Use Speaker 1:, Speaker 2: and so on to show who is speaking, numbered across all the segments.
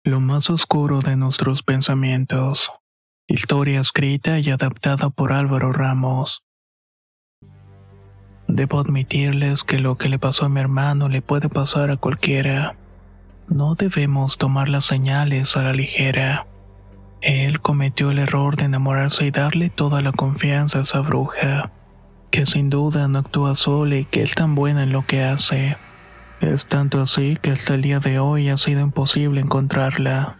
Speaker 1: Lo más oscuro de nuestros pensamientos. Historia escrita y adaptada por Álvaro Ramos. Debo admitirles que lo que le pasó a mi hermano le puede pasar a cualquiera. No debemos tomar las señales a la ligera. Él cometió el error de enamorarse y darle toda la confianza a esa bruja, que sin duda no actúa sola y que es tan buena en lo que hace. Es tanto así que hasta el día de hoy ha sido imposible encontrarla.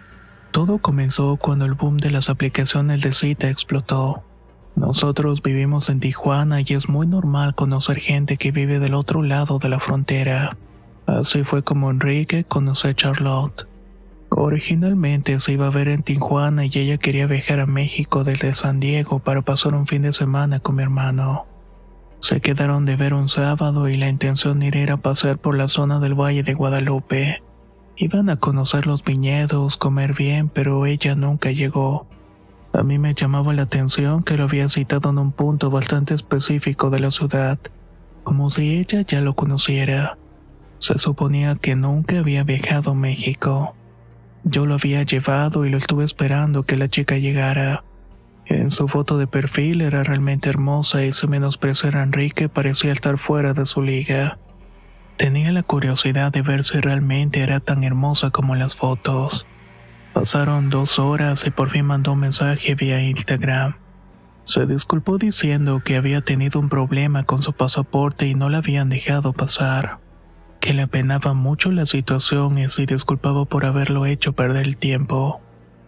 Speaker 1: Todo comenzó cuando el boom de las aplicaciones de cita explotó. Nosotros vivimos en Tijuana y es muy normal conocer gente que vive del otro lado de la frontera. Así fue como Enrique conoció a Charlotte. Originalmente se iba a ver en Tijuana y ella quería viajar a México desde San Diego para pasar un fin de semana con mi hermano. Se quedaron de ver un sábado y la intención era pasear por la zona del Valle de Guadalupe. Iban a conocer los viñedos, comer bien, pero ella nunca llegó. A mí me llamaba la atención que lo había citado en un punto bastante específico de la ciudad, como si ella ya lo conociera. Se suponía que nunca había viajado a México. Yo lo había llevado y lo estuve esperando que la chica llegara. En su foto de perfil era realmente hermosa y sin menospreciar a Enrique parecía estar fuera de su liga. Tenía la curiosidad de ver si realmente era tan hermosa como en las fotos. Pasaron 2 horas y por fin mandó un mensaje vía Instagram. Se disculpó diciendo que había tenido un problema con su pasaporte y no la habían dejado pasar, que le apenaba mucho la situación y se disculpaba por haberlo hecho perder el tiempo.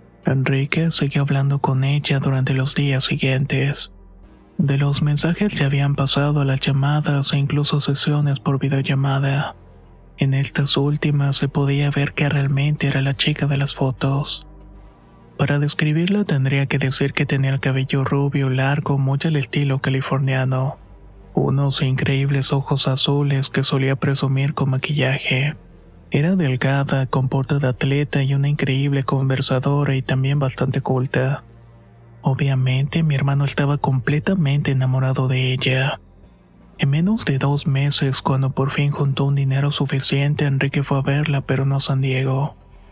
Speaker 1: Enrique siguió hablando con ella durante los días siguientes. De los mensajes se habían pasado a las llamadas e incluso sesiones por videollamada. En estas últimas se podía ver que realmente era la chica de las fotos. Para describirla tendría que decir que tenía el cabello rubio largo muy al estilo californiano, unos increíbles ojos azules que solía presumir con maquillaje. Era delgada, con porte de atleta y una increíble conversadora y también bastante culta. Obviamente mi hermano estaba completamente enamorado de ella. En menos de 2 meses, cuando por fin juntó un dinero suficiente, Enrique fue a verla, pero no a San Diego.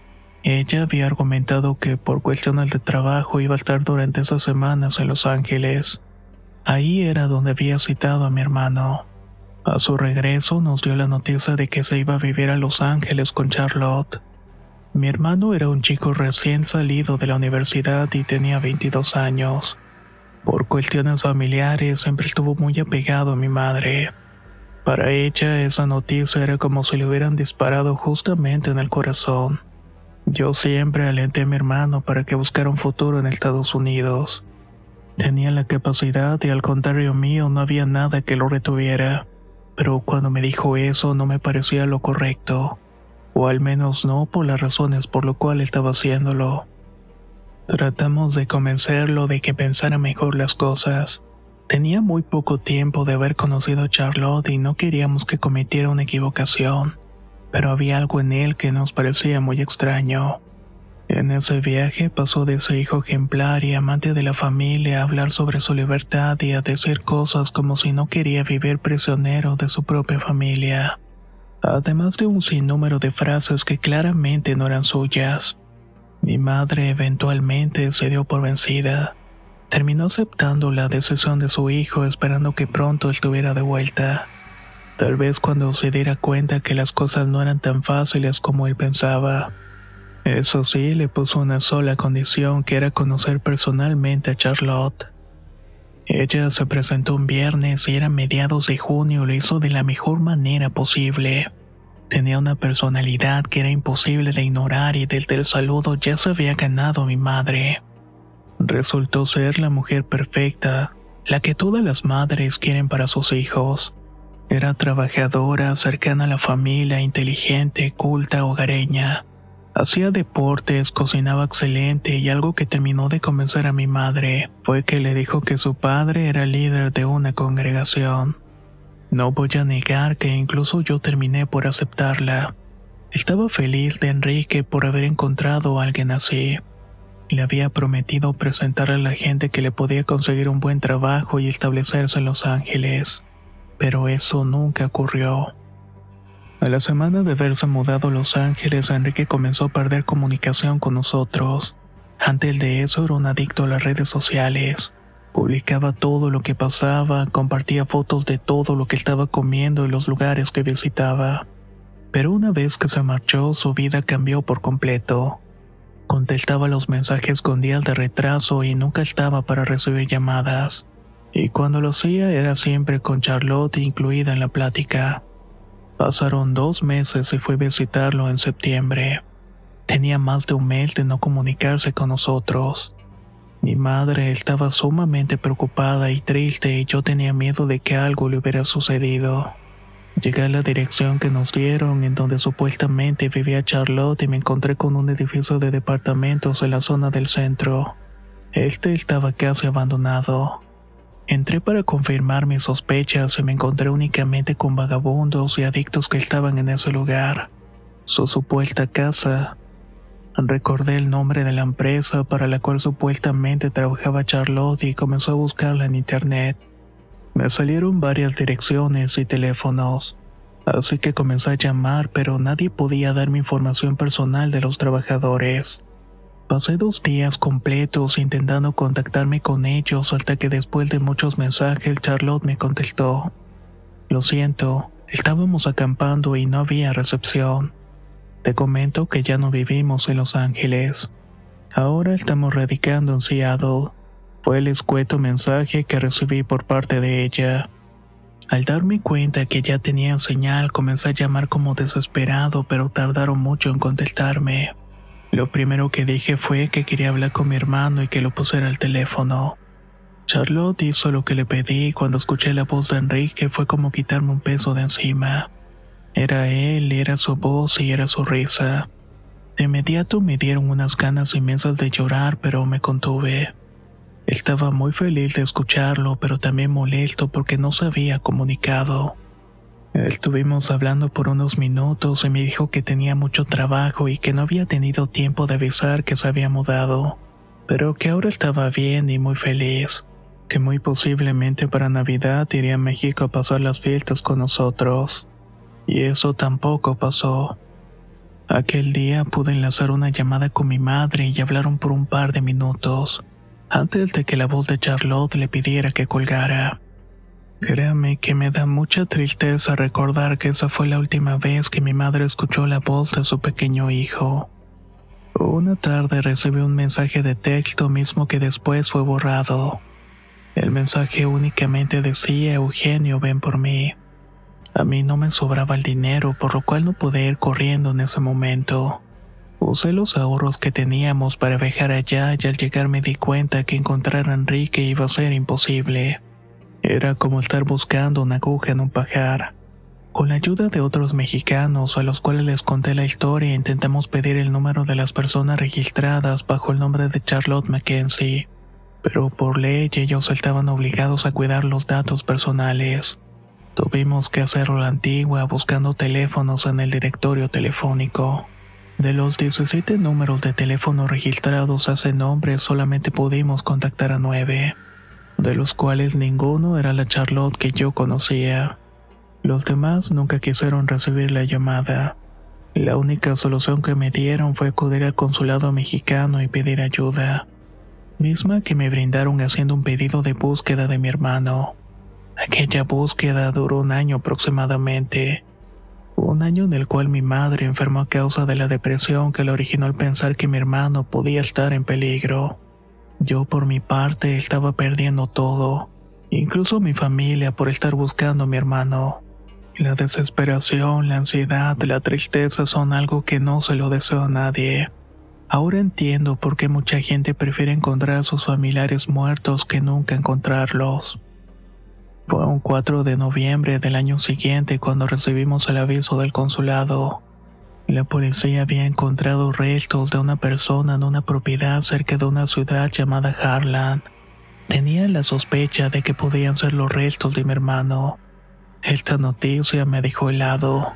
Speaker 1: Ella había argumentado que por cuestiones de trabajo iba a estar durante esas semanas en Los Ángeles. Ahí era donde había citado a mi hermano. A su regreso nos dio la noticia de que se iba a vivir a Los Ángeles con Charlotte. Mi hermano era un chico recién salido de la universidad y tenía 22 años. Por cuestiones familiares siempre estuvo muy apegado a mi madre. Para ella esa noticia era como si le hubieran disparado justamente en el corazón. Yo siempre alenté a mi hermano para que buscara un futuro en Estados Unidos. Tenía la capacidad y al contrario mío no había nada que lo retuviera. Pero cuando me dijo eso no me parecía lo correcto. O al menos no por las razones por lo cual estaba haciéndolo. Tratamos de convencerlo de que pensara mejor las cosas. Tenía muy poco tiempo de haber conocido a Charlotte y no queríamos que cometiera una equivocación, pero había algo en él que nos parecía muy extraño. En ese viaje pasó de ser hijo ejemplar y amante de la familia a hablar sobre su libertad y a decir cosas como si no quería vivir prisionero de su propia familia, además de un sinnúmero de frases que claramente no eran suyas. Mi madre eventualmente se dio por vencida. Terminó aceptando la decisión de su hijo esperando que pronto estuviera de vuelta. Tal vez cuando se diera cuenta que las cosas no eran tan fáciles como él pensaba. Eso sí, le puso una sola condición, que era conocer personalmente a Charlotte. Ella se presentó un viernes y era mediados de junio y lo hizo de la mejor manera posible. Tenía una personalidad que era imposible de ignorar y desde el saludo ya se había ganado a mi madre. Resultó ser la mujer perfecta, la que todas las madres quieren para sus hijos. Era trabajadora, cercana a la familia, inteligente, culta, hogareña. Hacía deportes, cocinaba excelente y algo que terminó de convencer a mi madre fue que le dijo que su padre era líder de una congregación. No voy a negar que incluso yo terminé por aceptarla. Estaba feliz de Enrique por haber encontrado a alguien así. Le había prometido presentarle a la gente que le podía conseguir un buen trabajo y establecerse en Los Ángeles, pero eso nunca ocurrió. A la semana de haberse mudado a Los Ángeles, Enrique comenzó a perder comunicación con nosotros. Antes de eso era un adicto a las redes sociales. Publicaba todo lo que pasaba, compartía fotos de todo lo que estaba comiendo y los lugares que visitaba. Pero una vez que se marchó, su vida cambió por completo. Contestaba los mensajes con días de retraso y nunca estaba para recibir llamadas. Y cuando lo hacía era siempre con Charlotte incluida en la plática. Pasaron 2 meses y fui a visitarlo en septiembre. Tenía más de un mes de no comunicarse con nosotros. Mi madre estaba sumamente preocupada y triste y yo tenía miedo de que algo le hubiera sucedido. Llegué a la dirección que nos dieron, en donde supuestamente vivía Charlotte, y me encontré con un edificio de departamentos en la zona del centro. Este estaba casi abandonado. Entré para confirmar mis sospechas y me encontré únicamente con vagabundos y adictos que estaban en ese lugar. Su supuesta casa. Recordé el nombre de la empresa para la cual supuestamente trabajaba Charlotte y comencé a buscarla en internet. Me salieron varias direcciones y teléfonos, así que comencé a llamar, pero nadie podía darme información personal de los trabajadores. Pasé 2 días completos intentando contactarme con ellos hasta que después de muchos mensajes Charlotte me contestó. Lo siento, estábamos acampando y no había recepción. Te comento que ya no vivimos en Los Ángeles. Ahora estamos radicando en Seattle. Fue el escueto mensaje que recibí por parte de ella. Al darme cuenta que ya tenían señal, comencé a llamar como desesperado, pero tardaron mucho en contestarme. Lo primero que dije fue que quería hablar con mi hermano y que lo pusiera al teléfono. Charlotte hizo lo que le pedí y cuando escuché la voz de Enrique fue como quitarme un peso de encima. Era él, era su voz y era su risa. De inmediato me dieron unas ganas inmensas de llorar, pero me contuve. Estaba muy feliz de escucharlo, pero también molesto porque no se había comunicado. Estuvimos hablando por unos minutos y me dijo que tenía mucho trabajo y que no había tenido tiempo de avisar que se había mudado, pero que ahora estaba bien y muy feliz, que muy posiblemente para Navidad iría a México a pasar las fiestas con nosotros. Y eso tampoco pasó. Aquel día pude enlazar una llamada con mi madre y hablaron por un par de minutos, antes de que la voz de Charlotte le pidiera que colgara. Créame que me da mucha tristeza recordar que esa fue la última vez que mi madre escuchó la voz de su pequeño hijo. Una tarde recibí un mensaje de texto mismo que después fue borrado. El mensaje únicamente decía: Eugenio, ven por mí. A mí no me sobraba el dinero, por lo cual no pude ir corriendo en ese momento. Usé los ahorros que teníamos para viajar allá y al llegar me di cuenta que encontrar a Enrique iba a ser imposible. Era como estar buscando una aguja en un pajar. Con la ayuda de otros mexicanos a los cuales les conté la historia, intentamos pedir el número de las personas registradas bajo el nombre de Charlotte Mackenzie, pero por ley ellos estaban obligados a cuidar los datos personales. Tuvimos que hacerlo a la antigua, buscando teléfonos en el directorio telefónico. De los 17 números de teléfono registrados a ese nombre, solamente pudimos contactar a 9. De los cuales ninguno era la Charlotte que yo conocía. Los demás nunca quisieron recibir la llamada. La única solución que me dieron fue acudir al consulado mexicano y pedir ayuda, misma que me brindaron haciendo un pedido de búsqueda de mi hermano. Aquella búsqueda duró 1 año aproximadamente. Un año en el cual mi madre enfermó a causa de la depresión que le originó el pensar que mi hermano podía estar en peligro. Yo por mi parte estaba perdiendo todo, incluso mi familia, por estar buscando a mi hermano. La desesperación, la ansiedad, la tristeza son algo que no se lo deseo a nadie. Ahora entiendo por qué mucha gente prefiere encontrar a sus familiares muertos que nunca encontrarlos. Fue un 4 de noviembre del año siguiente cuando recibimos el aviso del consulado. La policía había encontrado restos de una persona en una propiedad cerca de una ciudad llamada Harlan. Tenía la sospecha de que podían ser los restos de mi hermano. Esta noticia me dejó helado.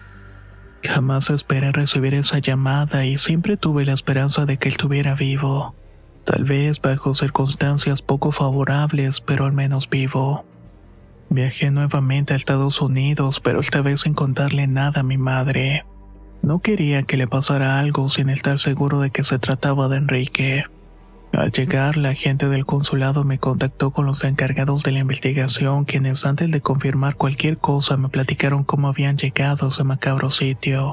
Speaker 1: Jamás esperé recibir esa llamada y siempre tuve la esperanza de que estuviera vivo. Tal vez bajo circunstancias poco favorables, pero al menos vivo. Viajé nuevamente a Estados Unidos, pero esta vez sin contarle nada a mi madre. No quería que le pasara algo sin estar seguro de que se trataba de Enrique. Al llegar, la gente del consulado me contactó con los encargados de la investigación, quienes antes de confirmar cualquier cosa me platicaron cómo habían llegado a ese macabro sitio.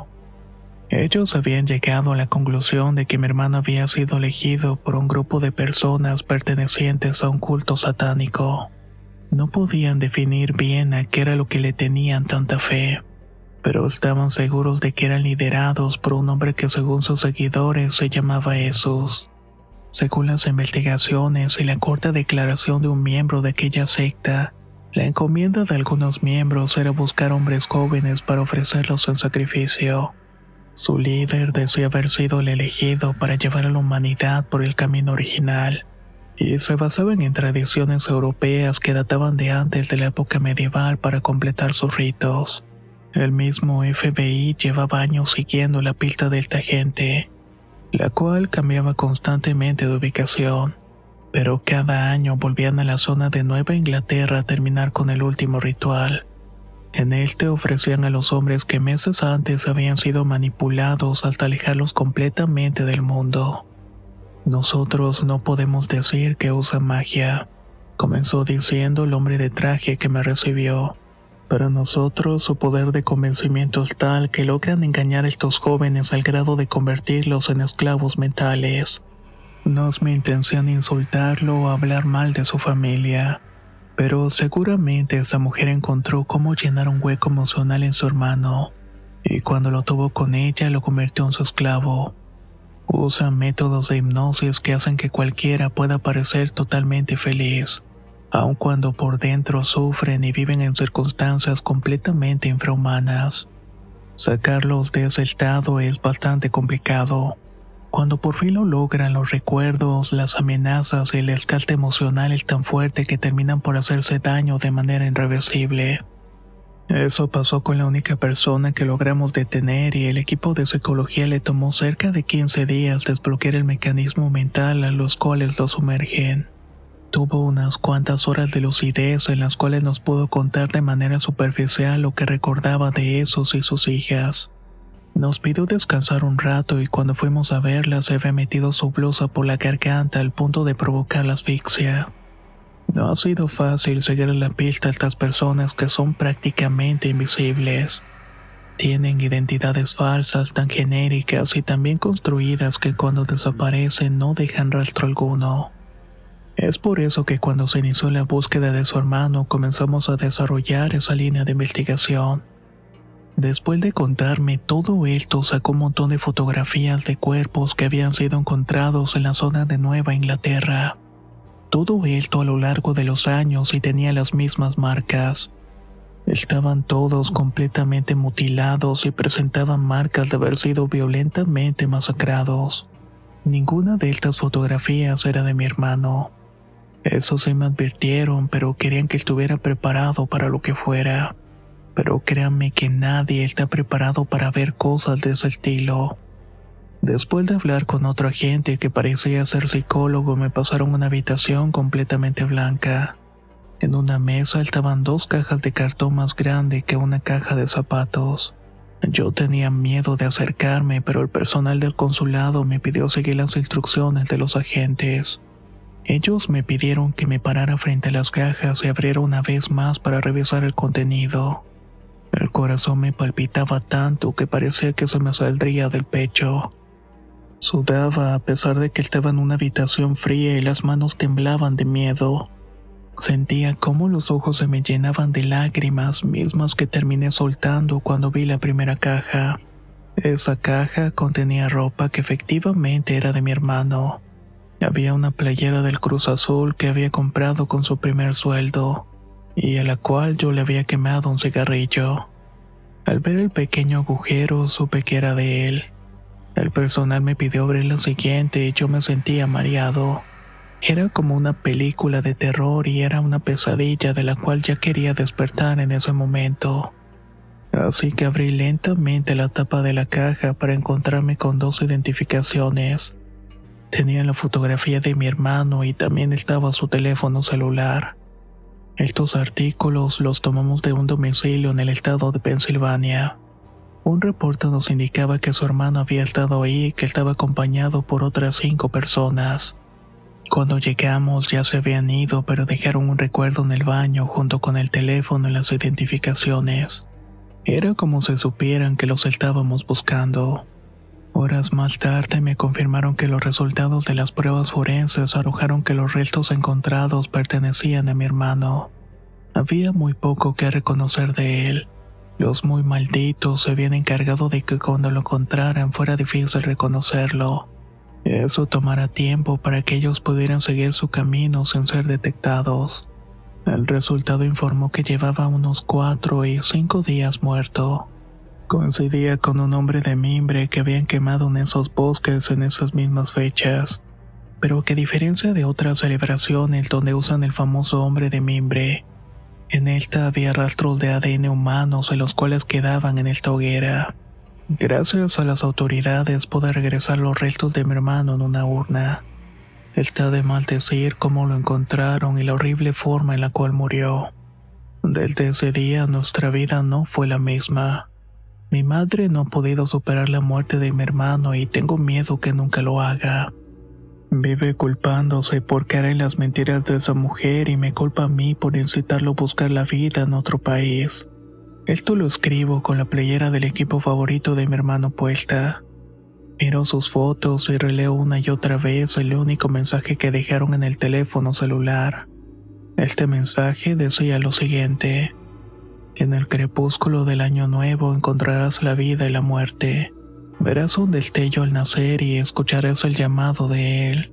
Speaker 1: Ellos habían llegado a la conclusión de que mi hermano había sido elegido por un grupo de personas pertenecientes a un culto satánico. No podían definir bien a qué era lo que le tenían tanta fe, pero estaban seguros de que eran liderados por un hombre que según sus seguidores se llamaba Jesús. Según las investigaciones y la corta declaración de un miembro de aquella secta, la encomienda de algunos miembros era buscar hombres jóvenes para ofrecerlos en sacrificio. Su líder decía haber sido el elegido para llevar a la humanidad por el camino original, y se basaban en tradiciones europeas que databan de antes de la época medieval para completar sus ritos. El mismo FBI llevaba años siguiendo la pista de esta gente, la cual cambiaba constantemente de ubicación, pero cada año volvían a la zona de Nueva Inglaterra a terminar con el último ritual. En este ofrecían a los hombres que meses antes habían sido manipulados hasta alejarlos completamente del mundo. Nosotros no podemos decir que usa magia, comenzó diciendo el hombre de traje que me recibió. Para nosotros su poder de convencimiento es tal que logran engañar a estos jóvenes al grado de convertirlos en esclavos mentales. No es mi intención insultarlo o hablar mal de su familia, pero seguramente esa mujer encontró cómo llenar un hueco emocional en su hermano, y cuando lo tuvo con ella lo convirtió en su esclavo. Usan métodos de hipnosis que hacen que cualquiera pueda parecer totalmente feliz, aun cuando por dentro sufren y viven en circunstancias completamente infrahumanas. Sacarlos de ese estado es bastante complicado. Cuando por fin lo logran, los recuerdos, las amenazas y el desgaste emocional es tan fuerte que terminan por hacerse daño de manera irreversible. Eso pasó con la única persona que logramos detener, y el equipo de psicología le tomó cerca de 15 días desbloquear el mecanismo mental a los cuales lo sumergen. Tuvo unas cuantas horas de lucidez en las cuales nos pudo contar de manera superficial lo que recordaba de esos y sus hijas. Nos pidió descansar un rato, y cuando fuimos a verla se había metido su blusa por la garganta al punto de provocar la asfixia. No ha sido fácil seguir la pista a estas personas que son prácticamente invisibles. Tienen identidades falsas tan genéricas y tan bien construidas que cuando desaparecen no dejan rastro alguno. Es por eso que cuando se inició la búsqueda de su hermano comenzamos a desarrollar esa línea de investigación. Después de contarme todo esto, sacó un montón de fotografías de cuerpos que habían sido encontrados en la zona de Nueva Inglaterra. Todo esto a lo largo de los años y tenía las mismas marcas. Estaban todos completamente mutilados y presentaban marcas de haber sido violentamente masacrados. Ninguna de estas fotografías era de mi hermano. Eso sí me advirtieron, pero querían que estuviera preparado para lo que fuera. Pero créanme que nadie está preparado para ver cosas de ese estilo. Después de hablar con otro agente que parecía ser psicólogo, me pasaron a una habitación completamente blanca. En una mesa estaban 2 cajas de cartón más grande que una caja de zapatos. Yo tenía miedo de acercarme, pero el personal del consulado me pidió seguir las instrucciones de los agentes. Ellos me pidieron que me parara frente a las cajas y abriera una vez más para revisar el contenido. El corazón me palpitaba tanto que parecía que se me saldría del pecho. Sudaba a pesar de que estaba en una habitación fría y las manos temblaban de miedo. Sentía cómo los ojos se me llenaban de lágrimas, mismas que terminé soltando cuando vi la primera caja. Esa caja contenía ropa que efectivamente era de mi hermano. Había una playera del Cruz Azul que había comprado con su primer sueldo, y a la cual yo le había quemado un cigarrillo. Al ver el pequeño agujero supe que era de él. El personal me pidió abrir la siguiente y yo me sentía mareado. Era como una película de terror y era una pesadilla de la cual ya quería despertar en ese momento. Así que abrí lentamente la tapa de la caja para encontrarme con 2 identificaciones. Tenía la fotografía de mi hermano y también estaba su teléfono celular. Estos artículos los tomamos de un domicilio en el estado de Pensilvania. Un reporte nos indicaba que su hermano había estado ahí y que estaba acompañado por otras 5 personas. Cuando llegamos ya se habían ido, pero dejaron un recuerdo en el baño junto con el teléfono y las identificaciones. Era como si supieran que los estábamos buscando. Horas más tarde me confirmaron que los resultados de las pruebas forenses arrojaron que los restos encontrados pertenecían a mi hermano. Había muy poco que reconocer de él. Los muy malditos se habían encargado de que cuando lo encontraran fuera difícil reconocerlo. Eso tomará tiempo para que ellos pudieran seguir su camino sin ser detectados. El resultado informó que llevaba unos 4 y 5 días muerto. Coincidía con un hombre de mimbre que habían quemado en esos bosques en esas mismas fechas, pero que a diferencia de otras celebraciones donde usan el famoso hombre de mimbre, en esta había rastros de ADN humanos en los cuales quedaban en esta hoguera. Gracias a las autoridades pude regresar los restos de mi hermano en una urna. Está de mal decir cómo lo encontraron y la horrible forma en la cual murió. Desde ese día nuestra vida no fue la misma. Mi madre no ha podido superar la muerte de mi hermano y tengo miedo que nunca lo haga. Vive culpándose por creer en las mentiras de esa mujer y me culpa a mí por incitarlo a buscar la vida en otro país. Esto lo escribo con la playera del equipo favorito de mi hermano puesta. Miro sus fotos y releo una y otra vez el único mensaje que dejaron en el teléfono celular. Este mensaje decía lo siguiente: en el crepúsculo del año nuevo encontrarás la vida y la muerte. Verás un destello al nacer y escucharás el llamado de él.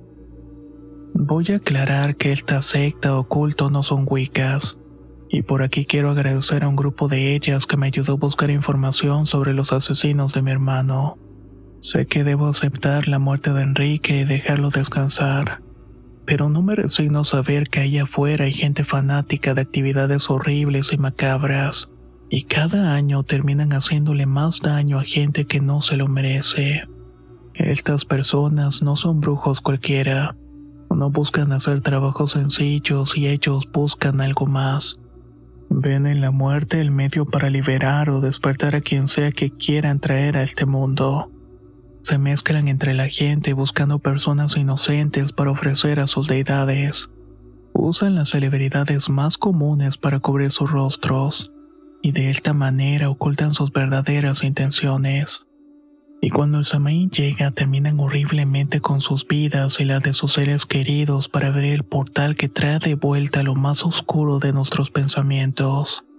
Speaker 1: Voy a aclarar que esta secta o culto no son wiccas, y por aquí quiero agradecer a un grupo de ellas que me ayudó a buscar información sobre los asesinos de mi hermano. Sé que debo aceptar la muerte de Enrique y dejarlo descansar, pero no me resigno a saber que allá afuera hay gente fanática de actividades horribles y macabras, y cada año terminan haciéndole más daño a gente que no se lo merece. Estas personas no son brujos cualquiera, no buscan hacer trabajos sencillos y ellos buscan algo más. Ven en la muerte el medio para liberar o despertar a quien sea que quieran traer a este mundo. Se mezclan entre la gente buscando personas inocentes para ofrecer a sus deidades. Usan las celebridades más comunes para cubrir sus rostros, y de esta manera ocultan sus verdaderas intenciones. Y cuando el Samaín llega, terminan horriblemente con sus vidas y las de sus seres queridos para abrir el portal que trae de vuelta lo más oscuro de nuestros pensamientos.